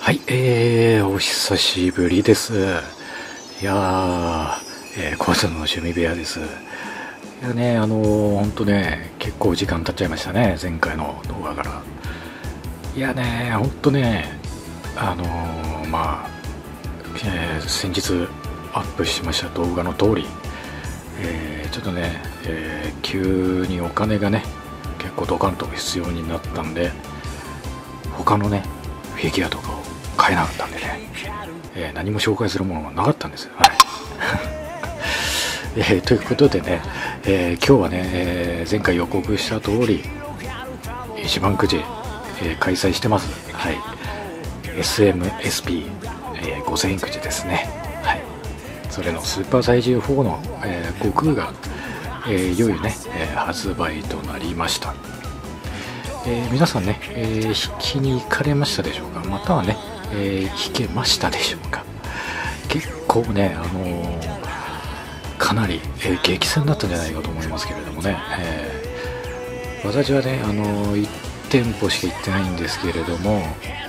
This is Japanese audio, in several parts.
はい、お久しぶりです。いやー、コウさんの趣味部屋です。いやね、ほんとね、結構時間経っちゃいましたね、前回の動画から。いやね、ほんとね、先日アップしました動画の通り、ちょっとね、急にお金がね、結構ドカンと必要になったんで、他のね、フィギュアとかを買えなかったんでね、何も紹介するものがなかったんですよ。はい。ということでね、今日はね、前回予告した通り一番くじ、開催してます。はい。SMSP、5000円くじですね。はい。それのスーパー最重4の、悟空が、いよいよね、発売となりました。皆さんね、引きに行かれましたでしょうか。またはね、引けましたでしょうか。結構ね、かなり、激戦だったんじゃないかと思いますけれどもね、私はね、1店舗しか行ってないんですけれども、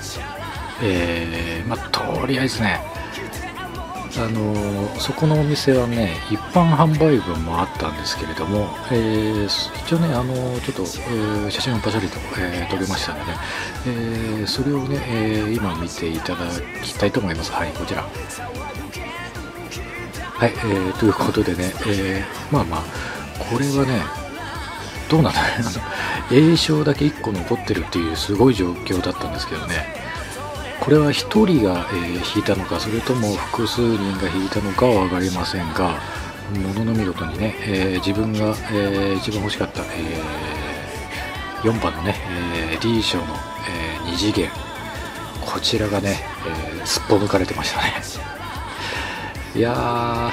とりあえずね、そこのお店はね、一般販売分もあったんですけれども、一応ね、ちょっと、写真をパシャリと、撮れましたので、ね、それをね、今見ていただきたいと思います。はい、こちら。はい、ということでね、これはね、どうなんだろう、A 賞だけ1個残ってるっていうすごい状況だったんですけどね、これは1人が、引いたのか、それとも複数人が引いたのかは分かりませんが、ものの見事にね、自分が、一番欲しかった、4番のね、D 賞の、2次元、こちらがね、すっぽ抜かれてましたね。いやー、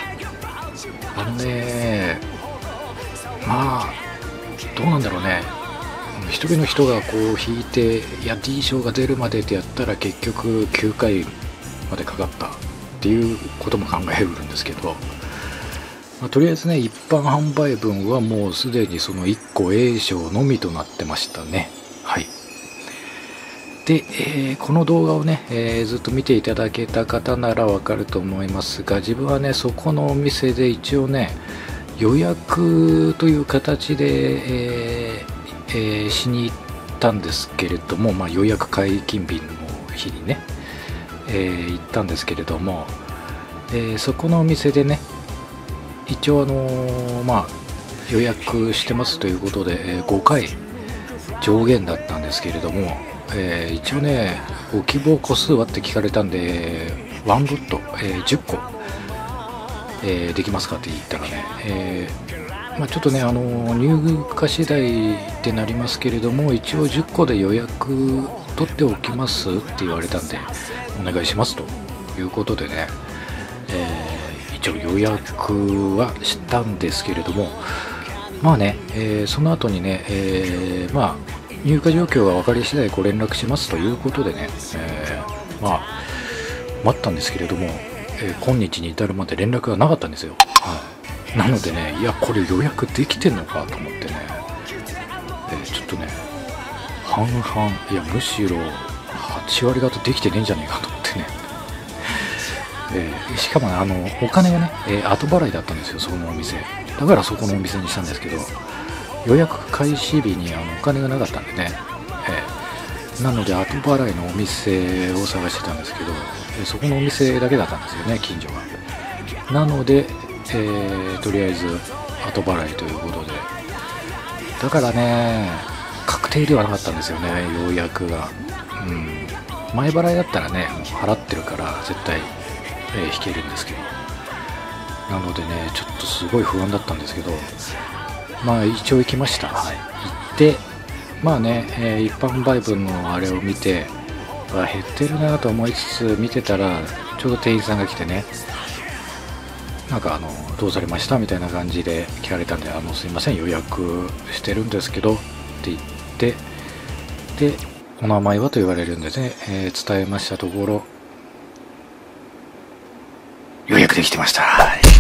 どうなんだろうね、一人の人がこう引いて、いや D 賞が出るまでってやったら結局9回までかかったっていうことも考えるんですけど、とりあえずね、一般販売分はもうすでにその1個 A 賞のみとなってましたね。はい。で、この動画をね、ずっと見ていただけた方ならわかると思いますが、自分はね、そこのお店で一応ね、予約という形で、しに行ったんですけれども、予約解禁日の日にね、行ったんですけれども、そこのお店でね、一応予約してますということで、5回上限だったんですけれども、一応ね、ご希望個数はって聞かれたんで、ワンロット、10個、できますかって言ったらね、ちょっとね、入荷次第ってなりますけれども、一応10個で予約取っておきますって言われたんで、お願いしますということでね、一応予約はしたんですけれども、その後にね、入荷状況が分かり次第ご連絡しますということでね、待ったんですけれども、今日に至るまで連絡がなかったんですよ。なのでね、いやこれ予約できてんのかと思ってね、ちょっとね、半々、いやむしろ8割方できてねえんじゃねえかと思ってね、しかもね、お金がね、後払いだったんですよ、そのお店だからそこのお店にしたんですけど、予約開始日にお金がなかったんでね、なので後払いのお店を探してたんですけど、そこのお店だけだったんですよね、近所が。なので、とりあえず後払いということで、だからね、確定ではなかったんですよね、予約が。前払いだったらね、もう払ってるから絶対、引けるんですけど、なのでね、ちょっとすごい不安だったんですけど、一応行きました。はい、行って一般売分のあれを見て、減ってるなと思いつつ見てたら、ちょうど店員さんが来てね、どうされましたみたいな感じで聞かれたんで、すいません予約してるんですけどって言って、でお名前はと言われるんでね、伝えましたところ、予約できてました。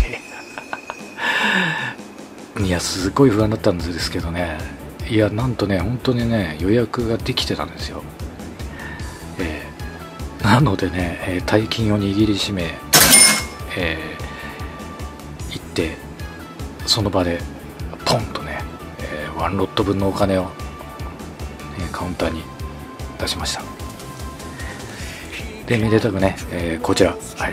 いやすごい不安だったんですけどね、いやなんとね、本当にね、予約ができてたんですよ。 なのでね、大金を握りしめ、行ってその場でポンとね、ワンロット分のお金を、カウンターに出しました。でめでたくね、こちら、はい、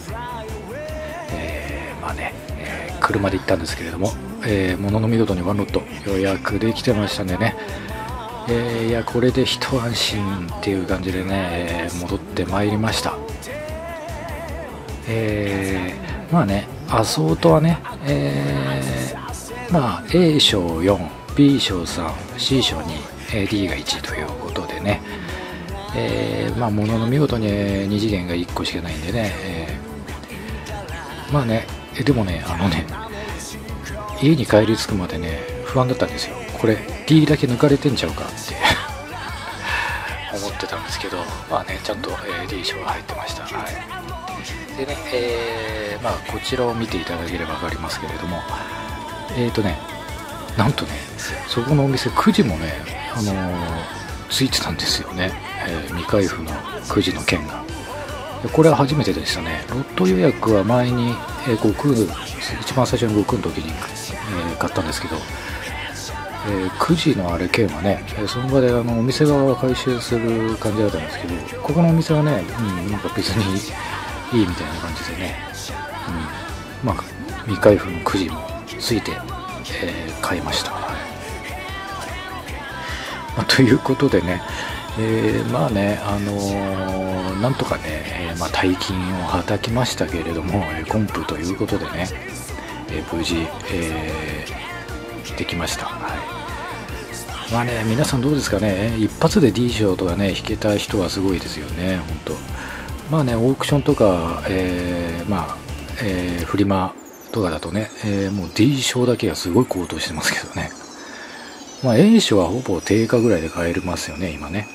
まあね、車で行ったんですけれども、ものの見事にワンロット予約できてましたんでね、いやこれで一安心っていう感じでね、戻ってまいりました。まあね、アソートはね、まあ A 賞4、B 賞3、C 賞2、D が1ということでね、まあものの見事に2次元が1個しかないんでね、まあね、でもね、家に帰り着くまでね不安だったんですよ。これ D だけ抜かれてんちゃうかって思ってたんですけど、まあね、ちゃんと D 賞が入ってました。はい、でね、まあこちらを見ていただければ分かりますけれども、なんとね、そこのお店9時もね、ついてたんですよね、未開封の9時の券が。これは初めてでしたね。ロット予約は前に、悟空、一番最初の悟空の時に、買ったんですけど、9時のあれ券はね、その場でお店側は回収する感じだったんですけど、ここのお店はね、なんか別にいいみたいな感じでね、まあ未開封の9時もついて、買いました。まあ、ということでね、まあね、なんとかね、まあ、大金をはたきましたけれども、コンプということでね、無事、できました。はい、まあね、皆さんどうですかね、一発で D 賞とかね、引けた人はすごいですよね、本当。まあね、オークションとか、まあ、フリマとかだとね、もう D 賞だけがすごい高騰してますけどね。まあ A 賞はほぼ定価ぐらいで買えますよね、今ね。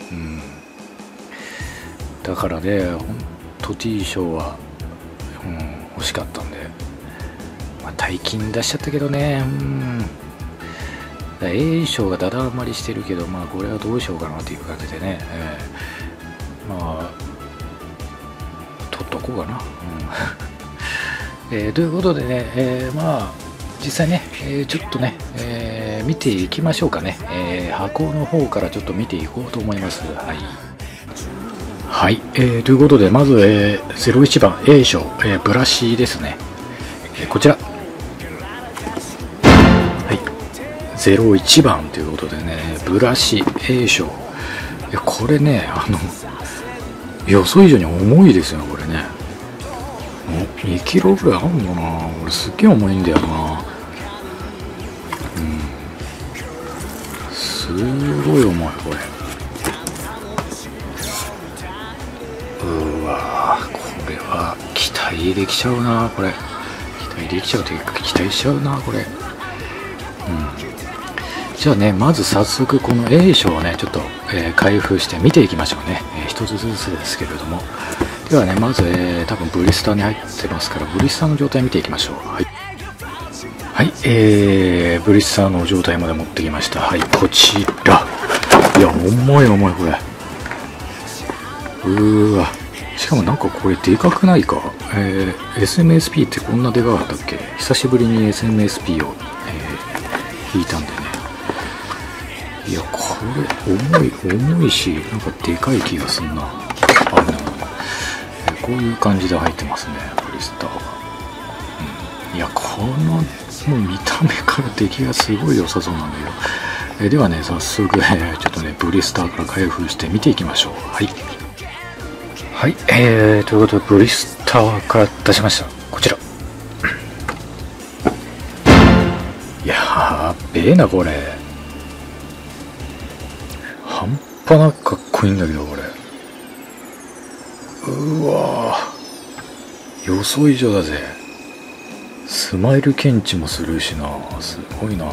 だからね、ほんと D 賞は、欲しかったんで、まあ、大金出しちゃったけどね、A 賞がだだ余りしてるけど、まあこれはどうしようかなっていう感じでね、まあ取っとこうかな。ということでね、まあ実際ね、ちょっとね、見ていきましょうかね。箱の方からちょっと見ていこうと思います。はい。はい。ということで、まず、01番 A 賞、ブラシですね。こちら。はい。01番ということでね、ブラシ A 賞。これね、予想以上に重いですよね、これね。2キロぐらいあるのかな。俺すっげえ重いんだよな。すごい重いこれ。うわー、これは期待できちゃうな。これ期待できちゃうというか期待しちゃうなこれ。じゃあね、まず早速この A 賞をねちょっと、開封して見ていきましょうね。一つずつですけれども、ではね、まず、多分ブリスターに入ってますから、ブリスターの状態見ていきましょう。はい、はい、ブリスターの状態まで持ってきました。はい、こちら。いや、重い重いこれ。わ、しかもなんかこれでかくないか。SMSP ってこんなでかかったっけ。久しぶりに SMSP を、引いたんでね。いや、これ重いし、なんかでかい気がすんな。こういう感じで入ってますね、ブリスターが。いや、このもう見た目から出来がすごい良さそうなんだけど、ではね、早速、ちょっとねブリスターから開封して見ていきましょう。はいはい、ということでブリスターから出しました。こちら。やっべえなこれ。半端なくかっこいいんだけどこれ。うわー、予想以上だぜ。スマイル検知もするしな。すごいな。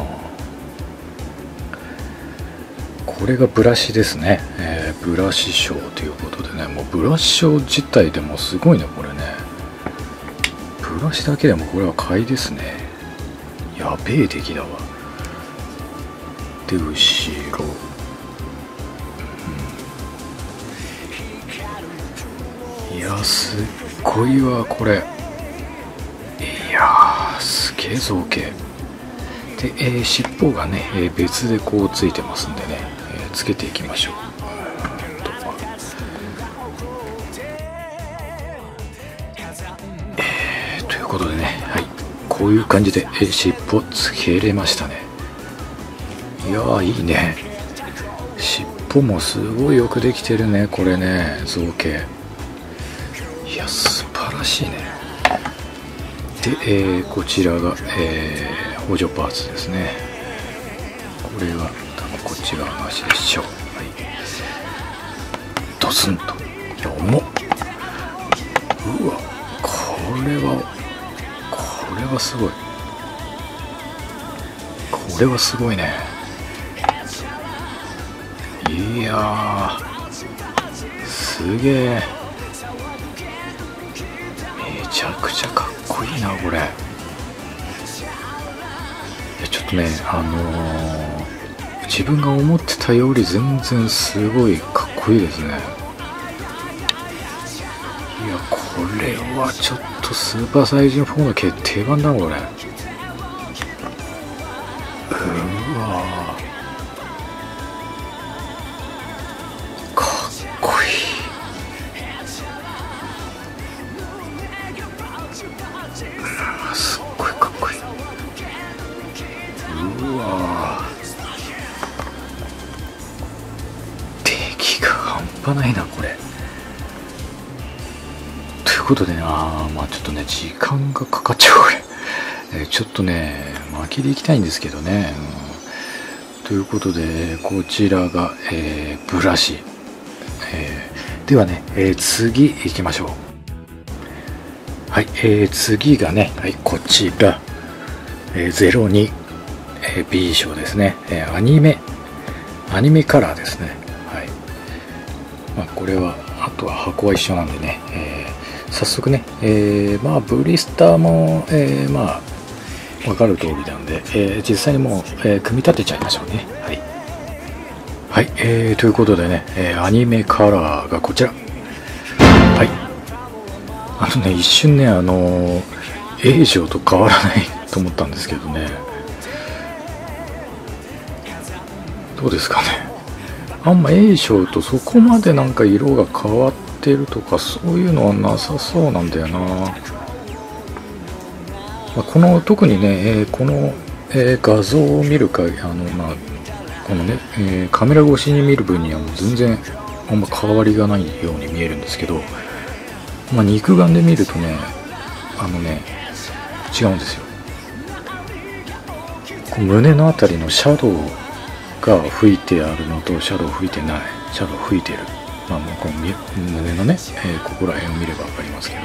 これがブラシですね。ブラシショーということでね、もうブラシショー自体でもすごいねこれね。ブラシだけでもこれは買いですね。やべえ出来だわ。で後ろ、 いやすっごいわこれ。いやーすげえ造形で、尻尾がね、別でこうついてますんでね、つけていきましょう。ということでね、はい、こういう感じで、尻尾つけれましたね。いやーいいね。尻尾もすごいよくできてるねこれね、造形。いや素晴らしいね。で、こちらが、補助パーツですね。これは多分こっち側の足でしょう。はい、ドスンと。いや重っ。うわこれはすごい。これはすごいね。いやーすげえ。めちゃくちゃかっこいいなこれ。ちょっとね自分が思ってたより全然すごいかっこいいですね。いやこれはちょっとスーパーサイジン4の決定版だこれ。うわかっこいい。すっごいかっこいい。うわ出来が半端ないなこれ。ということでね、まあちょっとね時間がかかっちゃうこれ、ちょっとね巻きでいきたいんですけどね、ということでこちらが、ブラシ、ではね、次行きましょう。はい、次がね、はい、こちら、02、B 賞ですね、アニメカラーですね。はい、まあ、これはあとは箱は一緒なんでね、早速ね、まあブリスターも、まあ分かる通りなんで、実際にもう、組み立てちゃいましょうね。はい、はい、ということでね、アニメカラーがこちら。はい、一瞬ねA 賞と変わらないと思ったんですけどね、どうですかね。あんま A 賞とそこまでなんか色が変わってるとかそういうのはなさそうなんだよな。まあ、この特にね、この、画像を見るかまあこのね、カメラ越しに見る分にはもう全然あんま変わりがないように見えるんですけど、まあ、肉眼で見るとね違うんですよ。こう胸のあたりのシャドウが吹いてあるのとシャドウ吹いてない、シャドウ吹いてる、まあもうこの胸のね、ここら辺を見れば分かりますけど、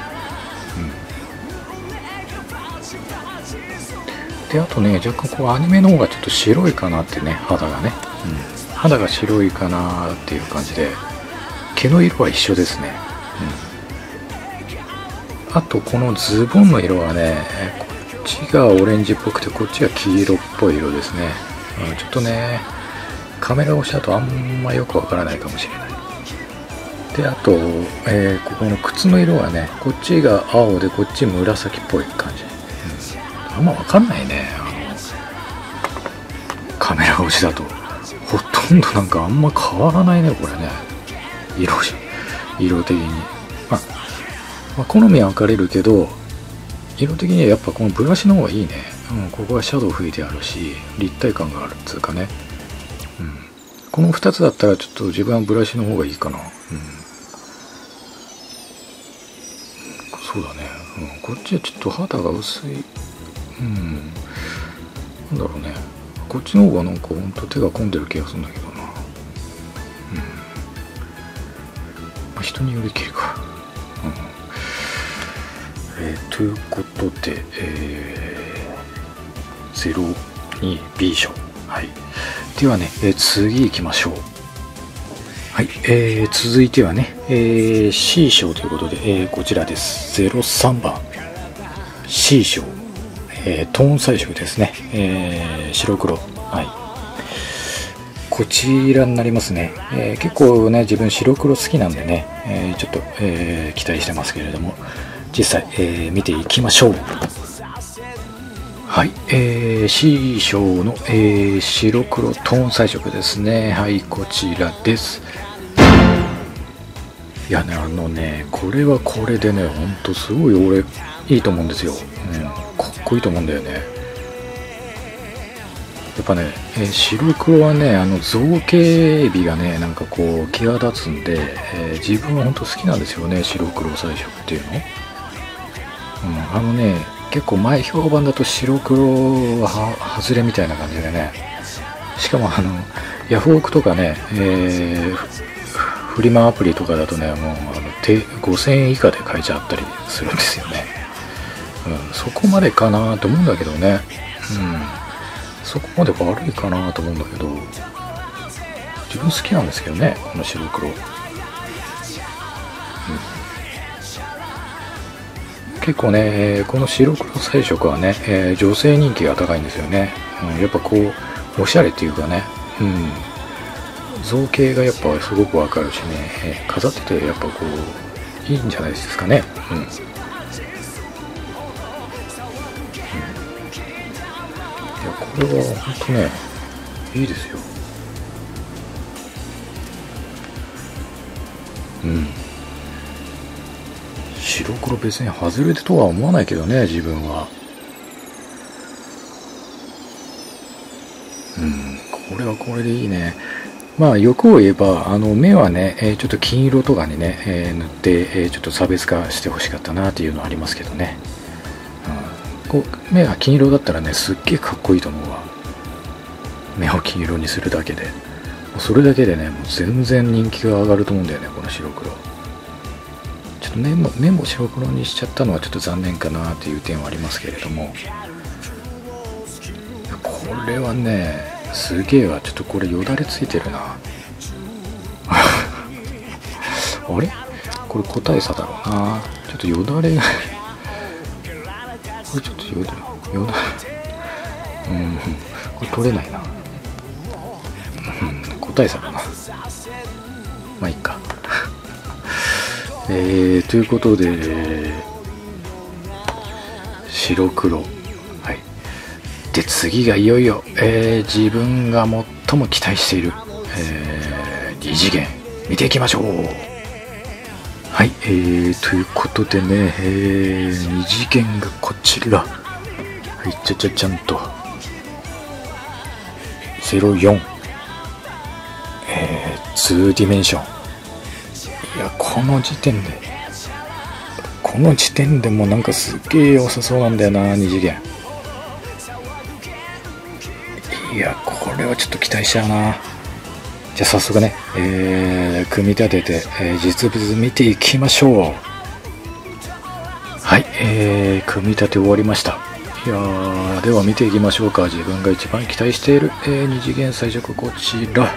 であとね若干こうアニメの方がちょっと白いかなってね、肌がね、肌が白いかなっていう感じで、毛の色は一緒ですね。あとこのズボンの色はね、こっちがオレンジっぽくてこっちが黄色っぽい色ですね。ちょっとねカメラ越しだとあんまよくわからないかもしれない。であと、ここの靴の色はね、こっちが青でこっち紫っぽい感じ、あんまわかんないね、カメラ越しだと。ほとんどなんかあんま変わらないねこれね、色的に。まあ、好みは分かれるけど、色的にはやっぱこのブラシの方がいいね。ここはシャドウ吹いてあるし立体感があるっつうかね。この2つだったらちょっと自分はブラシの方がいいかな。そうだね、こっちはちょっと肌が薄い。なんだろうね、こっちの方がなんかほんと手が込んでる気がするんだけどな。まあ、人によりきるか。ということで、02B 賞。はい。ではね、次行きましょう。はい。続いてはね、C 賞ということで、こちらです。03番 C 賞。トーン彩色ですね。白黒。はい。 こちらになりますね。結構ね、自分白黒好きなんでね、ちょっと、期待してますけれども、実際、見ていきましょう。はい、C 賞の、白黒トーン彩色ですね。はい、こちらです。いやね、これはこれでね、ほんとすごい俺いいと思うんですよ。かっこいいと思うんだよね。やっぱね、白黒はね、造形美がね、なんかこう際立つんで、自分はほんと好きなんですよね、白黒彩色っていうの。結構前評判だと白黒は外れみたいな感じでね、しかもヤフオクとかね、フリマアプリとかだとね、もう5000円以下で買えちゃったりするんですよね。そこまでかなと思うんだけどね。そこまで悪いかなと思うんだけど、自分好きなんですけどね、この白黒。結構ね、この白黒彩色はね、女性人気が高いんですよね。やっぱこうおしゃれっていうかね、造形がやっぱすごくわかるしね、飾っててやっぱこういいんじゃないですかね。いや、これは本当ね、いいですよ。白黒別に外れてとは思わないけどね、自分は。これはこれでいいね。まあ欲を言えば目はね、ちょっと金色とかにね、塗って、ちょっと差別化してほしかったなっていうのはありますけどね。こう目が金色だったらね、すっげえかっこいいと思うわ。目を金色にするだけで、それだけでね、もう全然人気が上がると思うんだよね、この白黒。ちょっと目も白黒にしちゃったのはちょっと残念かなっていう点はありますけれども、これはねすげえわ。ちょっとこれよだれついてるなあれこれ個体差だろうな。ちょっとよだれがこれちょっとよだこれ取れないな。個体差だな。まあいいかということで白黒。で次がいよいよ、自分が最も期待している、2次元見ていきましょう。はい、ということでね、2次元がこちら。はい、ちゃんと04、2ディメンション。いや、この時点でもうなんかすっげえ良さそうなんだよな、2次元。いや、これはちょっと期待しちゃうな。じゃあ早速ね、組み立てて、実物見ていきましょう。はい、組み立て終わりました。いやー、では見ていきましょうか。自分が一番期待している、2次元彩色、こちら。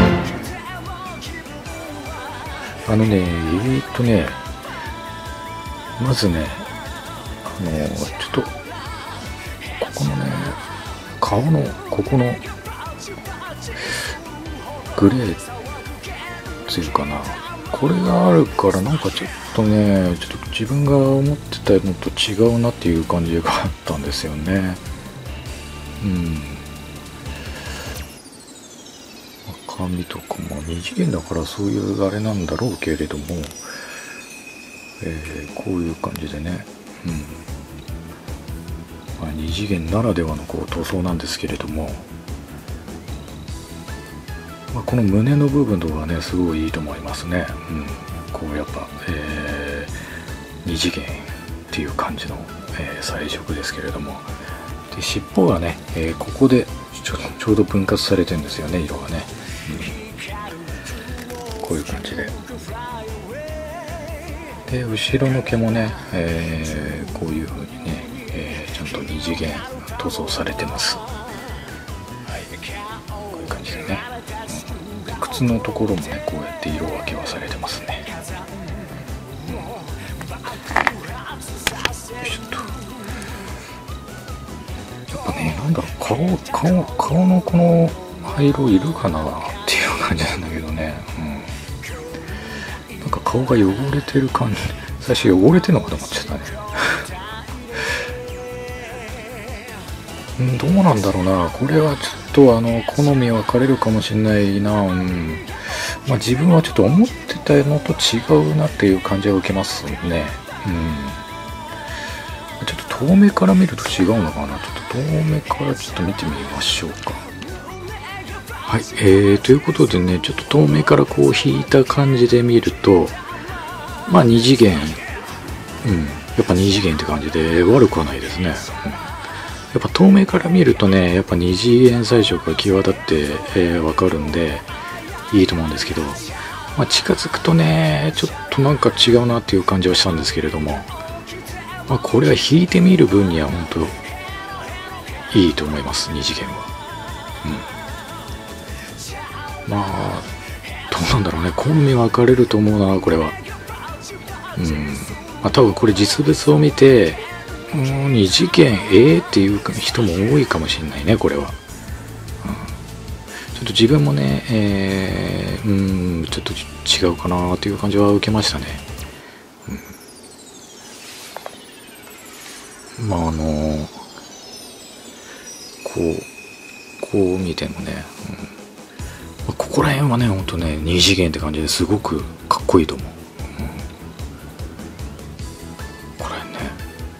まずね、ちょっとここのね、顔のここのグレーっていうかな、これがあるからなんかちょっと自分が思ってたのと違うなっていう感じがあったんですよね。赤みとかも2次元だからそういうあれなんだろうけれども、こういう感じでね、2次元ならではのこう塗装なんですけれども、この胸の部分とかねすごいいいと思いますね。こうやっぱ、2次元っていう感じの、彩色ですけれども、で尻尾がね、ここでちょうど分割されてるんですよね、色がね。こういう感じで、後ろの毛もね、こういう風にね、ちゃんと2次元塗装されてます。こういう感じでね、で靴のところもねこうやって色分けはされてますね。よいしょっと。やっぱね、なんだろう、顔のこの灰色いるかな。 感じなんだけどね、なんか顔が汚れてる感じ、最初汚れてるのかと思っちゃったねどうなんだろうな、これはちょっと好み分かれるかもしれないな。まあ自分はちょっと思ってたのと違うなっていう感じは受けますね。ちょっと遠目から見ると違うのかな。ちょっと遠目からちょっと見てみましょうか。はい、ということでね、ちょっと遠目からこう引いた感じで見ると、まあ2次元、やっぱ2次元って感じで悪くはないですね。やっぱ遠目から見るとね、やっぱ二次元彩色が際立ってわかるんでいいと思うんですけど、まあ、近づくとねちょっとなんか違うなっていう感じはしたんですけれども、まあ、これは引いてみる分には本当いいと思います。二次元は、まあどうなんだろうね、好み分かれると思うなこれは。まあ、多分これ実物を見て二次元っていう人も多いかもしれないねこれは。ちょっと自分もね、ちょっと違うかなっていう感じは受けましたね。まあこう見てもね、ここら辺はねほんとね二次元って感じですごくかっこいいと思う。ここら辺ね、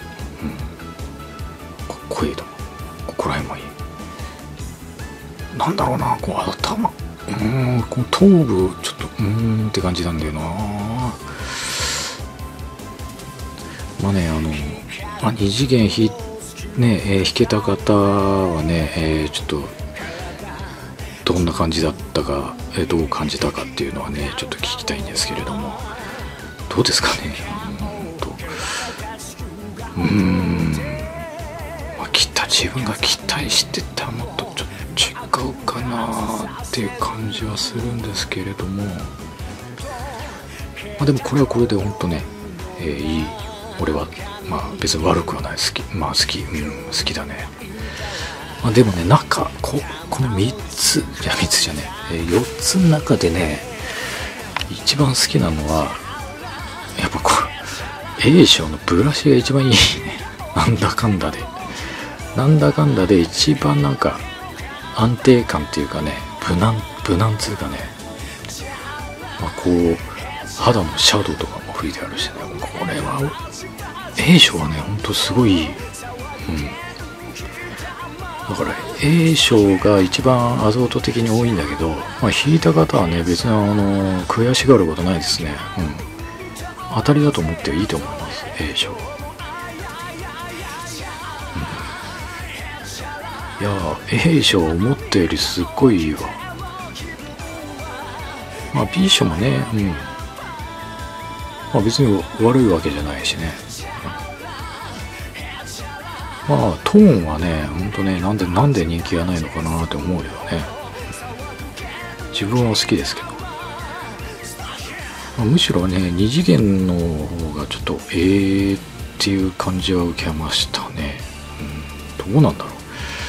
かっこいいと思う。ここら辺もいい。なんだろうな、こう頭、この頭部ちょっとって感じなんだよな。まあね二次元弾けた方はね、ちょっとどんな感じだったか、どう感じたかっていうのはねちょっと聞きたいんですけれども、どうですかね。まあ自分が期待してたのとちょっと違うかなっていう感じはするんですけれども、まあでもこれはこれで本当ね、いい。俺はまあ別に悪くはない。好きだね。まあ、でもねこの3つじゃね4つの中でね一番好きなのはやっぱA 賞のブラシが一番いいね。なんだかんだで一番なんか安定感っていうかね、無難つうかね、まあこう肌のシャドウとかも吹いてあるしね、これは A 賞はねほんとすごいいい。だから A 賞が一番アゾート的に多いんだけど、まあ、引いた方はね別に悔しがることないですね。当たりだと思っていいと思います。 A 賞は。いや A 賞思ったよりすっごいいいわ。まあ B 賞もね、まあ別に悪いわけじゃないしね。まあトーンはねほんとねなんで人気がないのかなって思うよね。自分は好きですけど、まあ、むしろね二次元の方がちょっとっていう感じは受けましたね。どうなんだろう。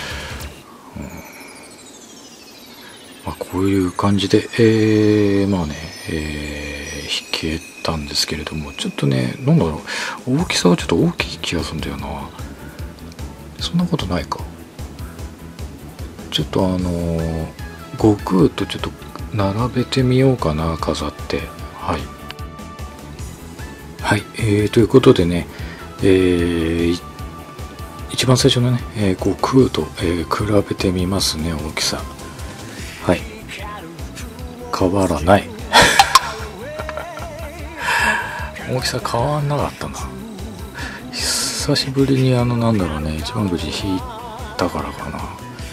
まあ、こういう感じで、まあね、弾けたんですけれども、ちょっとねなんだろう、大きさはちょっと大きい気がするんだよな。そんなことないか。ちょっと悟空とちょっと並べてみようかな、飾って。はい、ということでね、一番最初のね、悟空と、比べてみますね、大きさ。はい、変わらない大きさ変わんなかったな。久しぶりになんだろうね、一番くじ引いたからかな。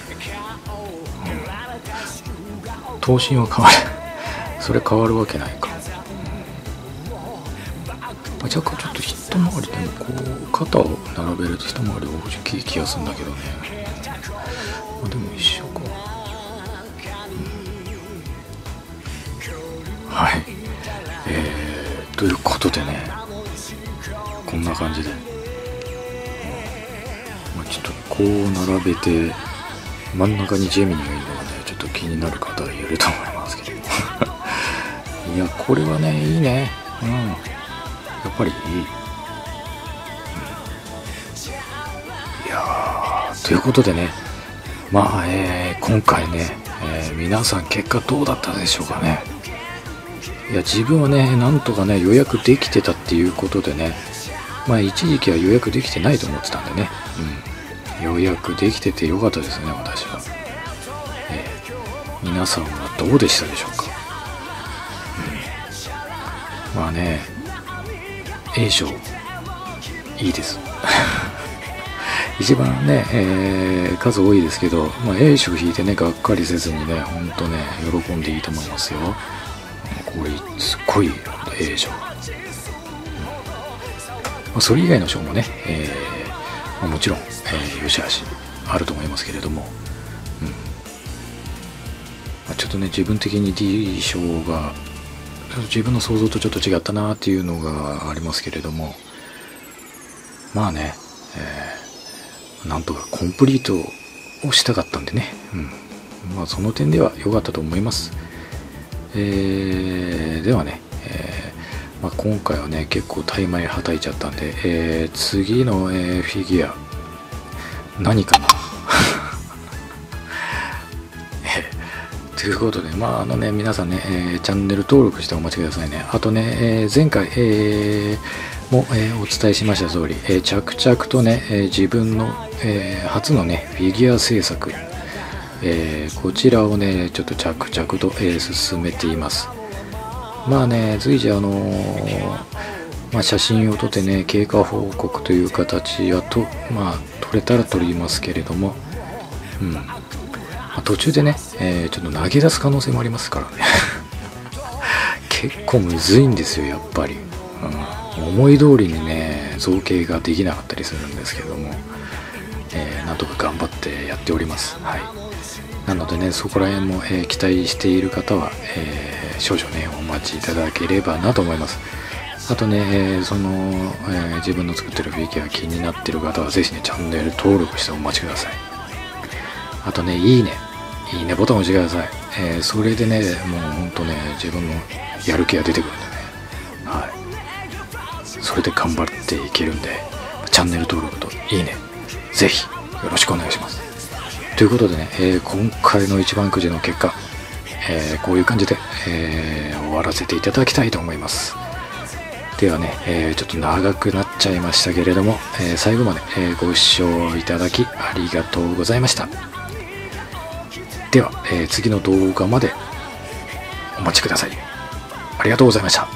頭身は変わるそれ変わるわけないか。若干ちょっと一回りでもこう肩を並べると一回り大きい気がするんだけどね。まあ、でも一緒か。はい、ということでね、こんな感じで、まあ、ちょっとこう並べて真ん中にジェミニがいるのがねちょっと気になる方はいると思いますけど、 いやこれはねいいね。やっぱりいい。いやーということでね、まあ、今回ね、皆さん結果どうだったでしょうかね。いや自分はねなんとかね予約できてたっていうことでね、まあ一時期は予約できてないと思ってたんでね、予約できててよかったですね私は。皆さんはどうでしたでしょうか。まあね A 賞いいです一番ね、数多いですけど、まあ、A 賞引いてねがっかりせずにねほんとね喜んでいいと思いますよ。これすっごい A 賞、それ以外の賞もね、もちろん、良し悪しあると思いますけれども、ちょっとね自分的に D 賞が自分の想像とちょっと違ったなっていうのがありますけれども、まあね、なんとかコンプリートをしたかったんでね、まあその点では良かったと思います。ではね、まあ、今回はね結構大枚はたいちゃったんで、次の、フィギュア何かなということで、まあ皆さんね、チャンネル登録してお待ちくださいね。あとね、前回、も、お伝えしました通り、着々とね、自分の、初のねフィギュア制作、こちらをねちょっと着々と、進めています。まあね随時まあ、写真を撮ってね経過報告という形はまあ撮れたら撮りますけれども、途中でね、ちょっと投げ出す可能性もありますからね結構むずいんですよやっぱり、思い通りにね造形ができなかったりするんですけども、なんとか頑張ってやっております。はい、なのでねそこら辺も、期待している方は、少々ねお待ちいただければなと思います。あとね、自分の作ってるフィギュア気になってる方はぜひねチャンネル登録してお待ちください。あとねいいねボタンを押してください。それでねもうほんとね自分のやる気が出てくるんでね、それで頑張っていけるんでチャンネル登録といいねぜひよろしくお願いします。ということでね、今回の一番くじの結果、こういう感じで、終わらせていただきたいと思います。ではね、ちょっと長くなっちゃいましたけれども、最後まで、ご視聴いただきありがとうございました。では、次の動画までお待ちください。ありがとうございました。